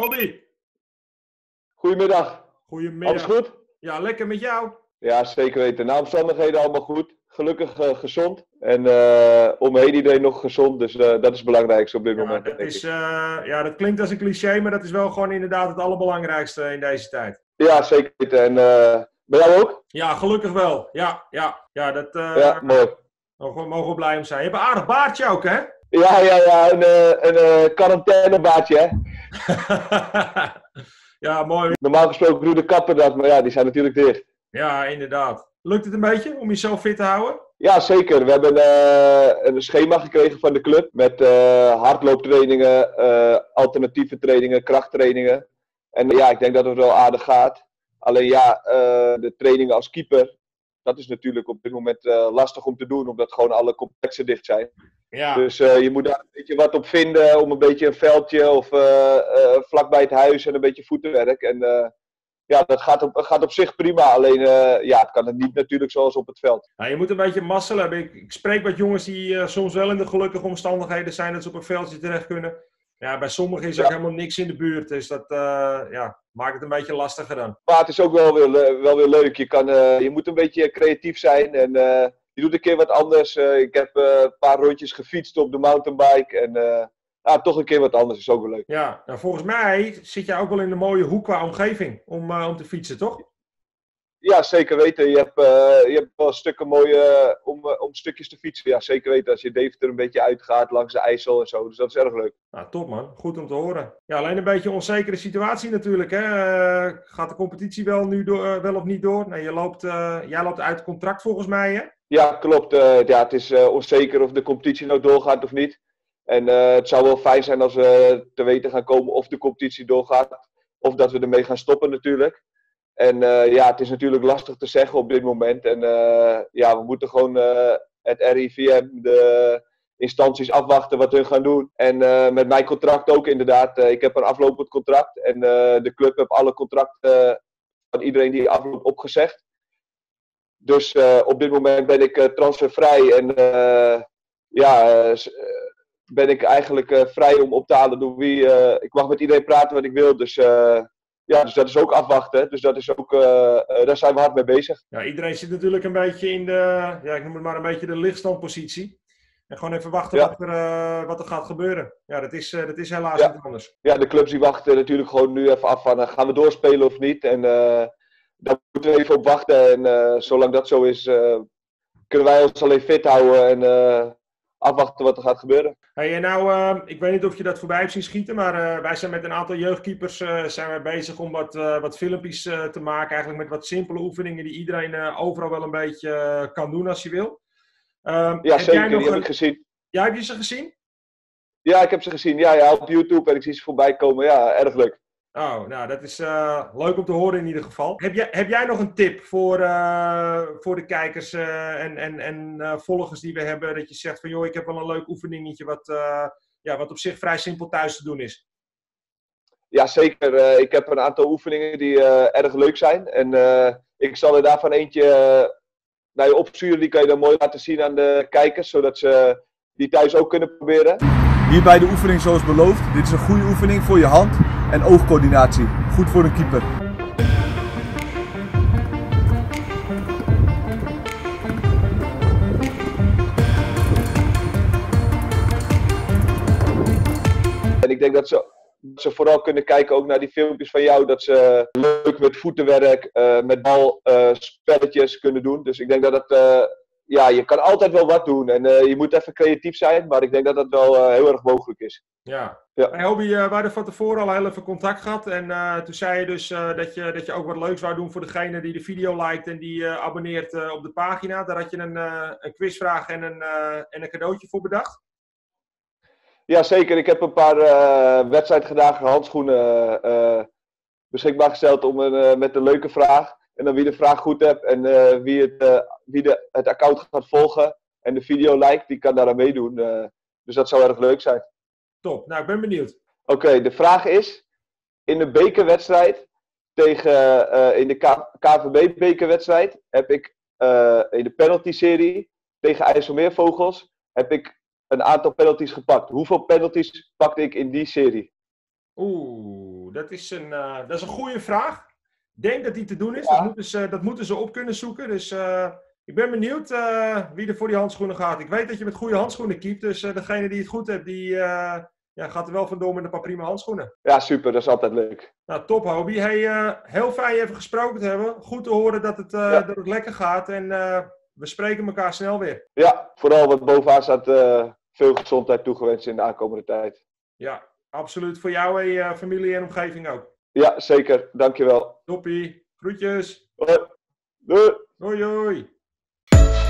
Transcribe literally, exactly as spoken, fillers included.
Hobby. Goedemiddag. Goedemiddag. Alles goed? Ja, lekker met jou. Ja, zeker weten. Na omstandigheden allemaal goed. Gelukkig uh, gezond. En uh, om me heen iedereen nog gezond. Dus uh, dat is het belangrijkste op dit Ja, moment. dat denk is, ik. uh, ja, dat klinkt als een cliché, maar dat is wel gewoon inderdaad het allerbelangrijkste in deze tijd. Ja, zeker weten. En uh, bij jou ook? Ja, gelukkig wel. Ja, ja, ja, dat uh, Ja, mooi. mogen, mogen we blij om zijn. Je hebt een aardig baardje ook, hè? Ja, ja, ja. Een, uh, een uh, quarantainebaardje, hè? Ja, mooi. Normaal gesproken doe de kapper dat, maar ja, die zijn natuurlijk dicht. Ja, inderdaad. Lukt het een beetje om jezelf fit te houden? Ja, zeker. We hebben uh, een schema gekregen van de club met uh, hardlooptrainingen, uh, alternatieve trainingen, krachttrainingen. En ja, ik denk dat het wel aardig gaat. Alleen ja, uh, de trainingen als keeper, dat is natuurlijk op dit moment uh, lastig om te doen, omdat gewoon alle complexen dicht zijn. Ja. Dus uh, je moet daar een beetje wat op vinden, om een beetje een veldje of uh, uh, vlakbij het huis en een beetje voetenwerk. En uh, ja, dat gaat op, gaat op zich prima, alleen uh, ja, het kan het niet natuurlijk zoals op het veld. Nou, je moet een beetje mazzel hebben. Ik, ik spreek met jongens die uh, soms wel in de gelukkige omstandigheden zijn dat ze op een veldje terecht kunnen. Ja, bij sommigen is er Ja. ook helemaal niks in de buurt, dus dat uh, ja, maakt het een beetje lastiger dan. Maar het is ook wel weer, wel weer leuk. Je, kan, uh, je moet een beetje creatief zijn en uh, je doet een keer wat anders. Uh, ik heb uh, een paar rondjes gefietst op de mountainbike en uh, ja, toch een keer wat anders is ook wel leuk. Ja, nou, volgens mij zit jij ook wel in een mooie hoek qua omgeving om, uh, om te fietsen, toch? Ja, zeker weten. Je hebt, uh, je hebt wel stukken mooie uh, om, uh, om stukjes te fietsen. Ja, zeker weten. Als je Deventer een beetje uitgaat langs de IJssel en zo. Dus dat is erg leuk. Nou, top man. Goed om te horen. Ja, alleen een beetje een onzekere situatie natuurlijk. Hè? Uh, gaat de competitie wel, nu door, uh, wel of niet door? Nee, je loopt, uh, jij loopt uit het contract volgens mij, hè? Ja, klopt. Uh, ja, het is uh, onzeker of de competitie nou doorgaat of niet. En uh, het zou wel fijn zijn als we te weten gaan komen of de competitie doorgaat. Of dat we ermee gaan stoppen natuurlijk. En uh, ja, het is natuurlijk lastig te zeggen op dit moment. En uh, ja, we moeten gewoon uh, het R I V M, de instanties afwachten wat hun gaan doen. En uh, met mijn contract ook inderdaad. Uh, ik heb een aflopend contract. En uh, de club heeft alle contracten uh, van iedereen die afloopt opgezegd. Dus uh, op dit moment ben ik uh, transfervrij. En uh, ja, uh, ben ik eigenlijk uh, vrij om op te halen door wie. Uh, ik mag met iedereen praten wat ik wil. Dus... Uh, Ja, dus dat is ook afwachten. Dus dat is ook, uh, uh, daar zijn we hard mee bezig. Ja, iedereen zit natuurlijk een beetje in de, ja, ik noem het maar een beetje de lichtstandpositie. En gewoon even wachten Ja. wat, er, uh, wat er gaat gebeuren. Ja, dat is, uh, dat is helaas Ja. niet anders. Ja, de clubs die wachten natuurlijk gewoon nu even af van, uh, gaan we doorspelen of niet? En uh, daar moeten we even op wachten. En uh, zolang dat zo is, uh, kunnen wij ons alleen fit houden en uh, afwachten wat er gaat gebeuren. Hey, en nou, uh, ik weet niet of je dat voorbij hebt zien schieten, maar uh, wij zijn met een aantal jeugdkeepers uh, zijn wij bezig om wat, uh, wat filmpjes uh, te maken. Eigenlijk met wat simpele oefeningen die iedereen uh, overal wel een beetje uh, kan doen als je wil. Uh, Ja, zeker. Die heb een... ik gezien. Ja, heb je ze gezien? Ja, ik heb ze gezien. Ja, ja, op YouTube en ik zie ze voorbij komen. Ja, erg leuk. Oh, nou, dat is uh, leuk om te horen in ieder geval. Heb jij, heb jij nog een tip voor, uh, voor de kijkers uh, en, en, en uh, volgers die we hebben? Dat je zegt van, joh, ik heb wel een leuk oefeningetje wat, uh, ja, wat op zich vrij simpel thuis te doen is. Ja, zeker. Uh, ik heb een aantal oefeningen die uh, erg leuk zijn. En uh, ik zal er daarvan eentje uh, naar je opsturen. Die kan je dan mooi laten zien aan de kijkers. Zodat ze die thuis ook kunnen proberen. Hierbij de oefening zoals beloofd. Dit is een goede oefening voor je hand- en oogcoördinatie. Goed voor een keeper. En ik denk dat ze, dat ze vooral kunnen kijken ook naar die filmpjes van jou. Dat ze leuk met voetenwerk, uh, met balspelletjes uh, kunnen doen. Dus ik denk dat het... Uh, ja, je kan altijd wel wat doen. En uh, je moet even creatief zijn. Maar ik denk dat dat wel uh, heel erg mogelijk is. Ja. Ja. Hey, Hobby, uh, we hadden van tevoren al heel even contact gehad. En uh, toen zei je dus uh, dat, je, dat je ook wat leuks wou doen voor degene die de video liked en die uh, abonneert uh, op de pagina. Daar had je een, uh, een quizvraag en een, uh, en een cadeautje voor bedacht. Ja, zeker. Ik heb een paar uh, wedstrijdgedragen handschoenen uh, beschikbaar gesteld om een, uh, met een leuke vraag. En dan wie de vraag goed hebt en uh, wie, het, uh, wie de, het account gaat volgen en de video liked, die kan daar aan meedoen. Uh, dus dat zou erg leuk zijn. Top. Nou, ik ben benieuwd. Oké, okay, de vraag is, in de bekerwedstrijd tegen, uh, in de K V B-bekerwedstrijd heb ik uh, in de penalty-serie tegen IJsselmeervogels heb ik een aantal penalties gepakt. Hoeveel penalties pakte ik in die serie? Oeh, dat is een, uh, dat is een goede vraag. Ik denk dat die te doen is. Ja. Dat, moeten ze, dat moeten ze op kunnen zoeken. Dus uh, ik ben benieuwd uh, wie er voor die handschoenen gaat. Ik weet dat je met goede handschoenen keept. Dus uh, degene die het goed heeft, die uh, ja, gaat er wel vandoor met een paar prima handschoenen. Ja, super. Dat is altijd leuk. Nou, top Hobie. Hey, uh, heel fijn je even gesproken te hebben. Goed te horen dat het, uh, ja. dat het lekker gaat. En uh, we spreken elkaar snel weer. Ja, vooral wat bovenaan staat. Uh, veel gezondheid toegewenst in de aankomende tijd. Ja, absoluut. Voor jou en je familie en omgeving ook. Ja, zeker. Dankjewel. Toppie. Groetjes. Hoi. Doei. Hoi, hoi.